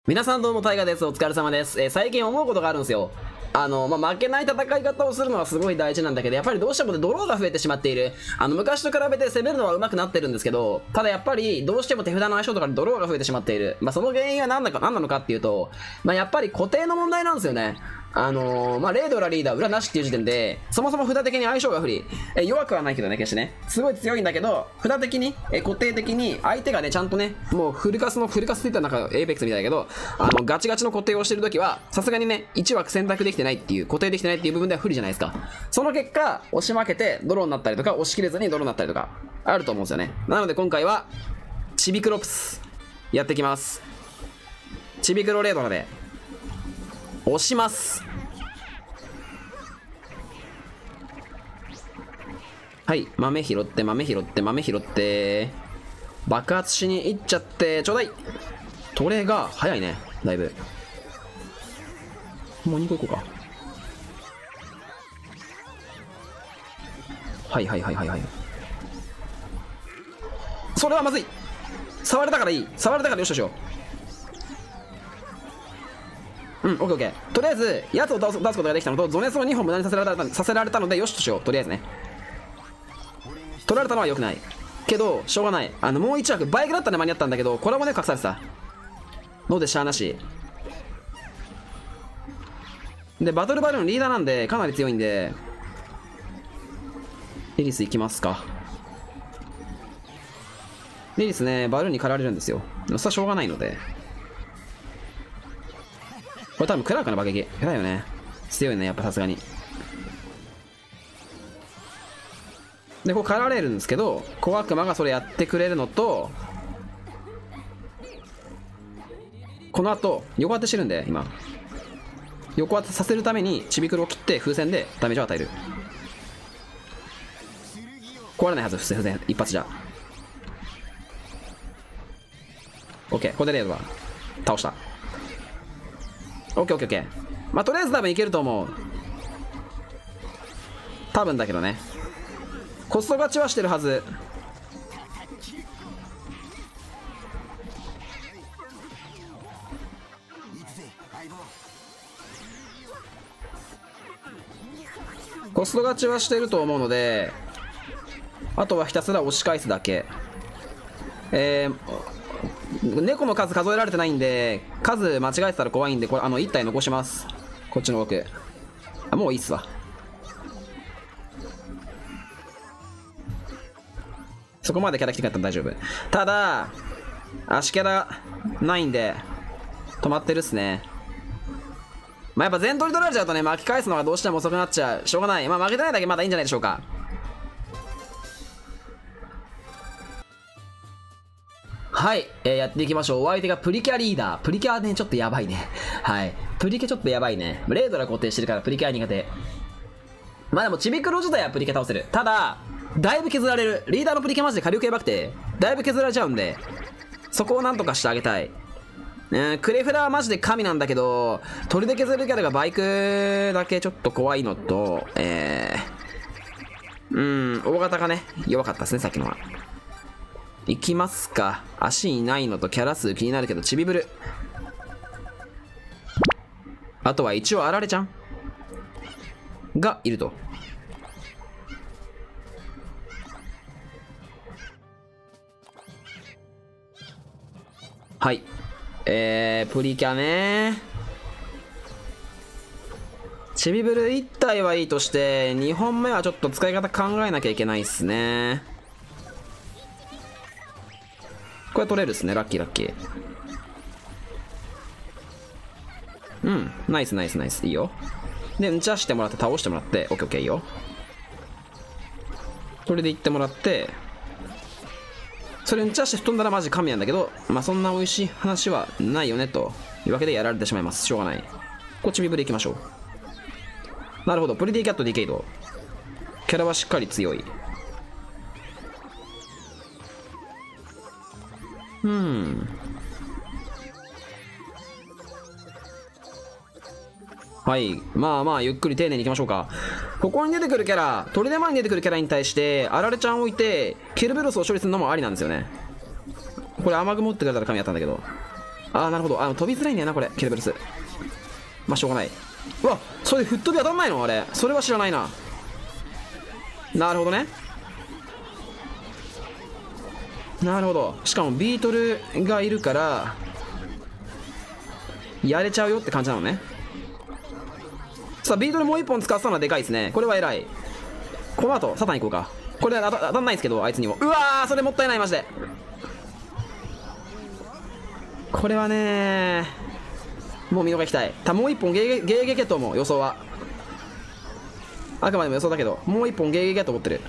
皆さんどうもタイガです。お疲れ様です。最近思うことがあるんですよ。負けない戦い方をするのはすごい大事なんだけど、やっぱりどうしてもドローが増えてしまっている。昔と比べて攻めるのは上手くなってるんですけど、ただやっぱりどうしても手札の相性とかでドローが増えてしまっている。その原因は何なのかっていうと、やっぱり固定の問題なんですよね。レードラリーダー裏なしっていう時点で、そもそも札的に相性が不利。弱くはないけどね、決してね。すごい強いんだけど、札的に、固定的に、相手がね、ちゃんとね、もうフルカスって言ったらなんかエイペックスみたいだけど、ガチガチの固定をしてるときは、さすがにね、1枠選択できてないっていう、固定できてないっていう部分では不利じゃないですか。その結果、押し負けてドローになったりとか、押し切れずにドローになったりとか、あると思うんですよね。なので今回は、チビクロプス、やってきます。チビクロレードなので、押します。はい、豆拾って爆発しに行っちゃってちょうだい。トレが早いね、だいぶ。もう2個行こうか。はい。それはまずい。触れたからいい。触れたからよしとしよう。オッケー。とりあえずやつを出すことができたのと、ゾネスを2本無駄にさせられたのでよしとしよう。とりあえずね、取られたのは良くないけどしょうがない。もう1枠バイクだったら間に合ったんだけど、これもね隠されてたのでしゃあなしで、バトルバルーンリーダーなんでかなり強いんで、リリス行きますか。リリスね、バルーンに狩られるんですよ。それはしょうがないので、これ多分クラークの爆撃偉いよね。強いね、やっぱさすがに。で、こう狩られるんですけど、小悪魔がそれやってくれるのと、この後横当てしてるんで、今横当てさせるためにちびくろを切って風船でダメージを与える。壊れないはず。風船一発じゃ OK。 ここでレードは倒した。 OK。 とりあえず多分いけると思う。多分だけどね、コスト勝ちはしてるはず。コスト勝ちはしてると思うので、あとはひたすら押し返すだけ。猫の数数えられてないんで、数間違えてたら怖いんで、これ1体残します。こっちの奥。もういいっすわ。そこまでキャラ来てくれたら大丈夫。ただ足キャラないんで止まってるっすね。やっぱ全取り取られちゃうとね、巻き返すのがどうしても遅くなっちゃう。しょうがない。負けてないだけまだいいんじゃないでしょうか。はい、やっていきましょう。お相手がプリキュアリーダー。プリキュアね、ちょっとやばいね。はい、プリキュアちょっとやばいね。レードラ固定してるからプリキュア苦手。でもちびくろ自体はプリキュア倒せる。ただだいぶ削られる。リーダーのプリキュアマジで火力やばくてだいぶ削られちゃうんで、そこをなんとかしてあげたい。クレフラはマジで神なんだけど、鳥で削れるキャラがバイクだけちょっと怖いのと、大型がね弱かったですね、さっきのは。いきますか。足いないのとキャラ数気になるけど、ちびブル、あとは一応あられちゃんがいると。はい、プリキュアね。ちびブル1体はいいとして、2本目はちょっと使い方考えなきゃいけないっすね。これ取れるっすね。ラッキー。ナイスいいよ。でんちゃしてもらって倒してもらって、オッケーいいよ。これでいってもらって、それんちゃして吹っ飛んだらマジ神なんだけど、そんな美味しい話はないよねというわけでやられてしまいます。しょうがない。こっちビブでいきましょう。なるほど、プリティキャットディケイドキャラはしっかり強い。はい、ゆっくり丁寧にいきましょうか。ここに出てくるキャラ、トリデマに出てくるキャラに対してあられちゃんを置いてケルベロスを処理するのもありなんですよね。これ雨雲ってくれたら神やったんだけど、 ああ、なるほど。飛びづらいんだよな、これ。ケルベロス。まあ、しょうがない。うわ、それ吹っ飛び当たんないのあれ。それは知らないな。なるほどね。なるほど。しかもビートルがいるからやれちゃうよって感じなのね。さあビートルもう一本使ってたのはでかいですね。これは偉い。この後サタン行こうか。これ当たんないですけど、あいつにも。うわー、それもったいない。マジでこれはねもう見逃きたい。もう一本ゲーゲゲと思う。予想はあくまでも予想だけど、もう一本ゲーゲゲと思ってる。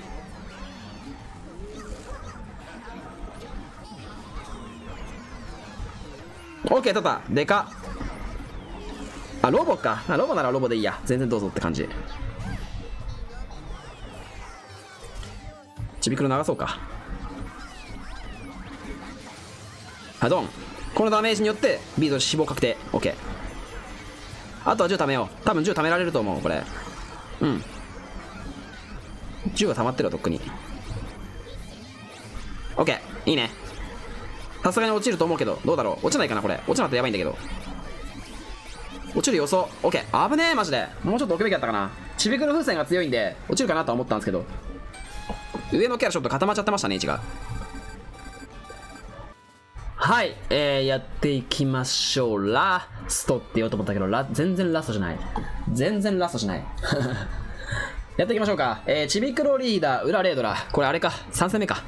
オッケー、取った。でかっ。ロボか。ロボならロボでいいや。全然どうぞって感じ。ちびくろ流そうか。ドン。このダメージによってビートル死亡確定。オッケー。あとは銃貯めよう。多分銃貯められると思うこれ。うん、銃が溜まってるわとっくに。オッケー、いいね。さすがに落ちると思うけど、どうだろう。落ちないかなこれ。落ちなかったらやばいんだけど。落ちる予想。オッケー。危ねえマジで。もうちょっと置くべきだったかな。ちびくろ風船が強いんで落ちるかなとは思ったんですけど、上のキャラちょっと固まっちゃってましたね、位置が。はい、やっていきましょう。ラストって言おうと思ったけど、全然ラストじゃない。全然ラストじゃない。やっていきましょうか。ちびくろリーダー、裏レードラ。これあれか。3戦目か。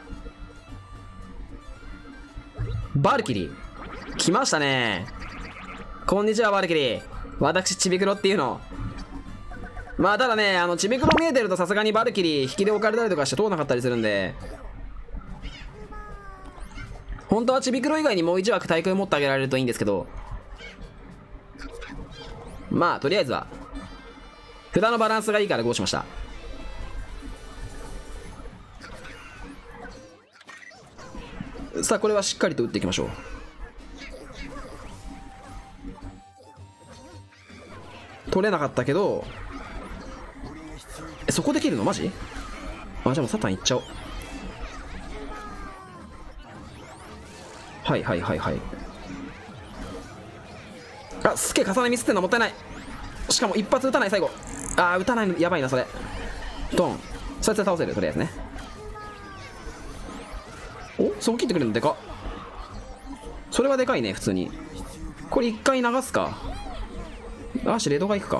バルキリー。来ましたね。こんにちは、バルキリー。私、ちびくろっていうの。まあ、ただね、ちびくろ見えてるとさすがにバルキリー引きで置かれたりとかして通らなかったりするんで、本当はちびくろ以外にもう1枠対空持ってあげられるといいんですけど、まあとりあえずは札のバランスがいいからこうしました。さあこれはしっかりと打っていきましょう。取れなかったけど、そこできるのマジ？じゃあもうサタンいっちゃおう。はいはいはいはい。すげえ重ねミスってんのもったいない。しかも一発撃たない最後。撃たないのやばいなそれ。ドン。そいつで倒せるとりあえずね。お、そこ切ってくれるのでかっ。それはでかいね普通に。これ一回流すか。レードが行くか。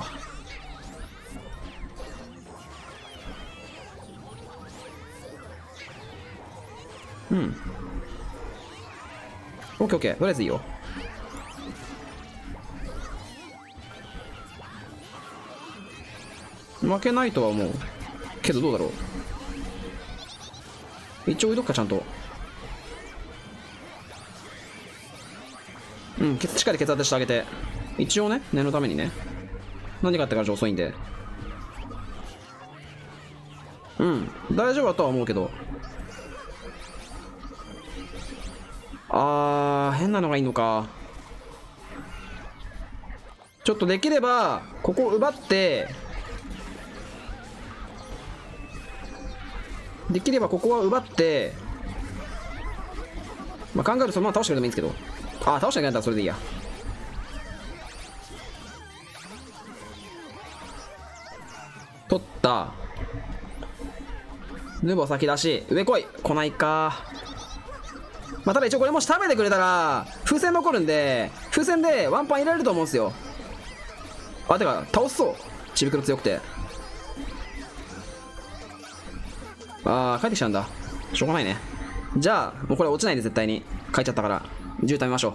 うん、オッケーオッケー、とりあえずいいよ。負けないとは思うけど、どうだろう。一応置いとくかちゃんと。うん、しっかり血圧してあげて。一応ね、念のためにね。何があってから遅いんで。うん、大丈夫だとは思うけど。変なのがいいのか。ちょっとできればここを奪って、できればここは奪って、まあカンガルーそのまま倒してくれてもいいんですけど、倒してくれたらそれでいいや。取った。ヌボ先出し、上来い。来ないか。まあ、ただ一応これもし食べてくれたら風船残るんで、風船でワンパン入れられると思うんですよ。てか倒すそう。ちびくろ強くて。帰ってきちゃうんだ。しょうがないね。じゃあもうこれ落ちないんで絶対に。書いちゃったから銃食べましょう。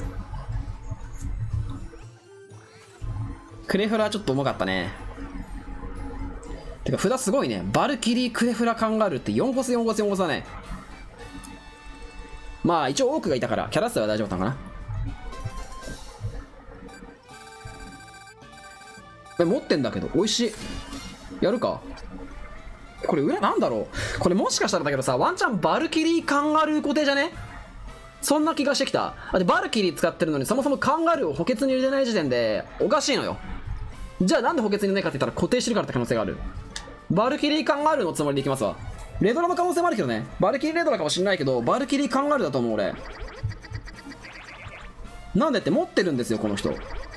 クレフラちょっと重かったね。てか札すごいね。バルキリー、クレフラ、カンガルーって4コス4コス4コスだね。まあ一応多くがいたからキャラ数は大丈夫だったのかな。持ってんだけど美味しい。やるか。これ裏なんだろう。これもしかしたらだけどさ、ワンチャンバルキリーカンガルー固定じゃね。そんな気がしてきた。でバルキリー使ってるのにそもそもカンガルーを補欠に入れてない時点でおかしいのよ。じゃあなんで補欠にないかって言ったら固定してるからって可能性がある。バルキリーカンガルーのつもりでいきますわ。レドラの可能性もあるけどね。バルキリーレドラかもしんないけど、バルキリーカンガルーだと思う俺。 なんでって持ってるんですよ、この人。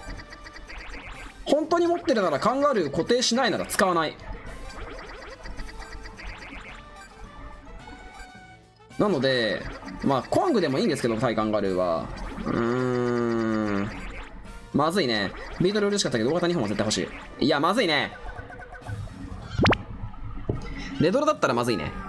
本当に持ってるならカンガルー固定しないなら使わない。なので、まあ、コングでもいいんですけど、対カンガルーは。まずいね。ビートル嬉しかったけど、大型2本は絶対欲しい。いや、まずいね。レドロだったらまずいね。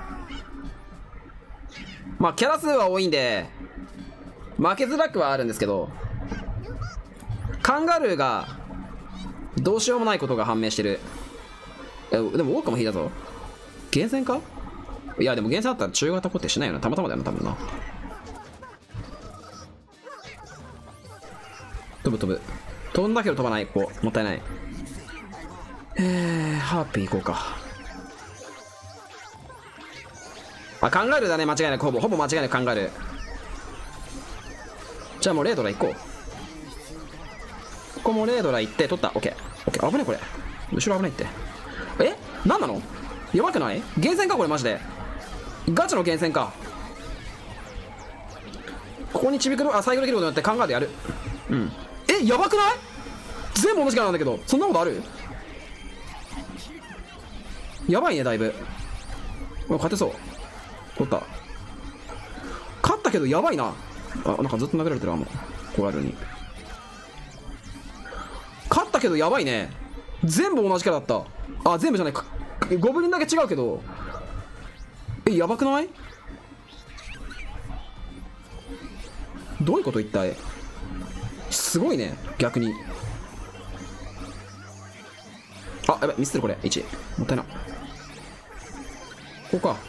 まあ、キャラ数は多いんで、負けづらくはあるんですけど、カンガルーが、どうしようもないことが判明してる。でも、オオカも引いたぞ。厳選か？いや、でも厳選あったら中型固定しないよな。たまたまだよな、多分な。飛ぶ。飛んだけど飛ばない、ここ。もったいない。ハーピー行こうか。あ、カンガルーだね、間違いなく。ほぼ間違いなくカンガルー。じゃあもうレードラ行こう。ここもレードラ行って、取った。オッケー。危ねえ、これ。後ろ危ないって。なんなの？やばくない？厳選か、これマジで。ガチの厳選か。ここにちびくる、サイクル切ることによってカンガルーやる。やばくない？全部同じキャラなんだけど、そんなことある？やばいね、だいぶ。勝てそう。取った。勝ったけどやばいな。なんかずっと投げられてる、コラルに。勝ったけどやばいね。全部同じキャラだった。全部じゃないか。ゴブリンだけ違うけど。やばくない？どういうこと一体？すごいね、逆に。やばい、ミスってるこれ。1。もったいな。ここか。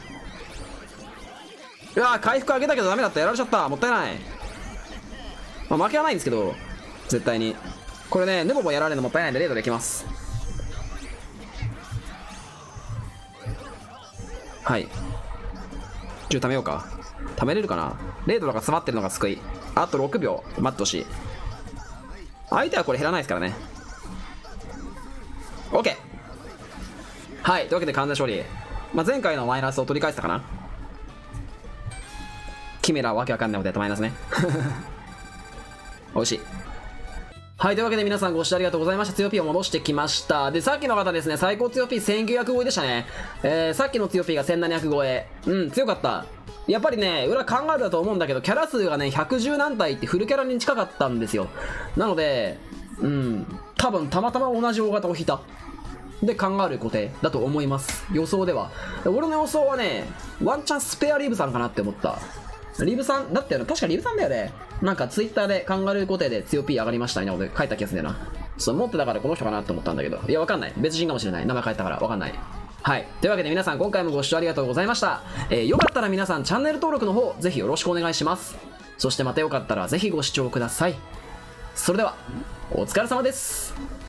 回復上げたけどダメだった。やられちゃった。もったいない。負けはないんですけど、絶対に。これね、ヌボもやられるのもったいないんで、レードできます。はい。10貯めようか。貯めれるかな。レードが詰まってるのが救い。あと6秒待ってほしい。相手はこれ減らないですからね。OK。はい。というわけで完全勝利。前回のマイナスを取り返したかな。キメラわけわかんないことやったマイナスね。美味しい。はい、というわけで皆さんご視聴ありがとうございました。強 P を戻してきました。で、さっきの方ですね、最高強 P1900 超えでしたね。さっきの強 P が1700超え。強かった。やっぱりね、裏考えるだと思うんだけど、キャラ数がね、110何体ってフルキャラに近かったんですよ。なので、多分たまたま同じ大型を引いた。で、カンガルー固定だと思います。予想では。俺の予想はね、ワンチャンスペアリブさんかなって思った。リブさん、だって確かリブさんだよね。なんかツイッターでカンガルー固定で強 P 上がりましたみたいなこと書いた気がするんだよな。持ってたからこの人かなって思ったんだけど。いや、わかんない。別人かもしれない。名前変えたからわかんない。はい。というわけで皆さん今回もご視聴ありがとうございました。よかったら皆さんチャンネル登録の方、ぜひよろしくお願いします。そしてまたよかったらぜひご視聴ください。それでは、お疲れ様です。